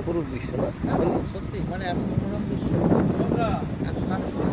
অপরূপ দৃশ্য না সত্যি, মানে এত মনোরম দৃশ্য, এত কাছ থেকে।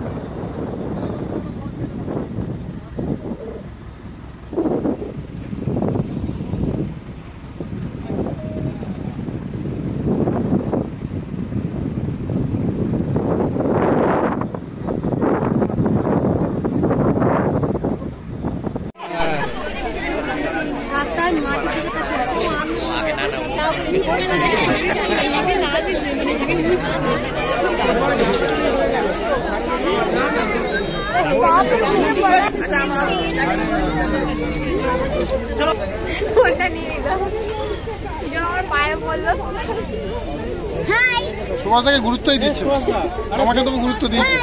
সমাজ থেকে গুরুত্বই দিচ্ছে, আমাকে তো গুরুত্ব দিয়েছে।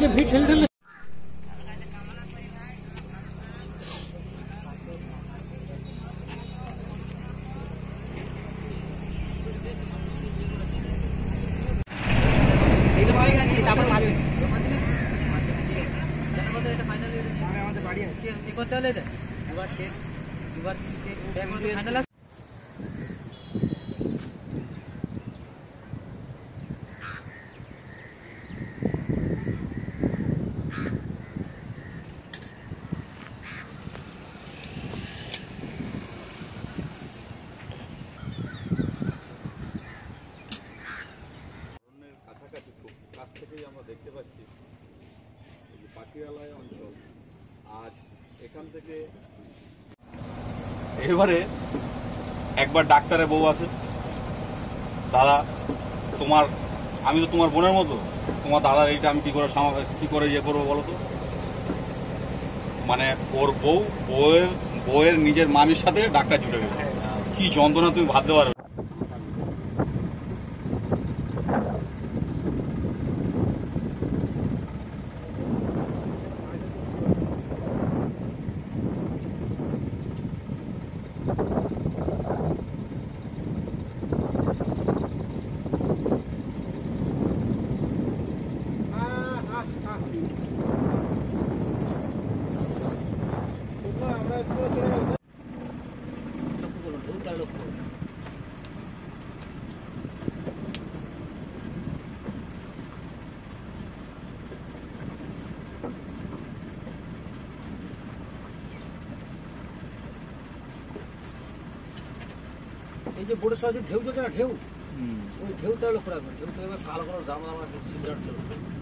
আমরা দেখতে পাচ্ছি পাখিরালয় অঞ্চল। আজ এখান থেকে এবারে একবার ডাক্তারের বউ আছে, দাদা তোমার, আমি তো তোমার বোনের মতো, তোমার দাদার এইটা আমি কি করে ইয়ে করবো বলো তো? মানে ওর বউয়ের নিজের মামির সাথে ডাক্তার জুটে গেল, কি যন্ত্রণা তুমি ভাবতে পারবে। এই যে বোটের সহজে ঢেউ চলছে না, ঢেউ, ওই ঢেউ তাহলে লক্ষ্য রাখবেন। ঢেউ তো এবার কালো কালো দাম সিলিন্ডার চলছে।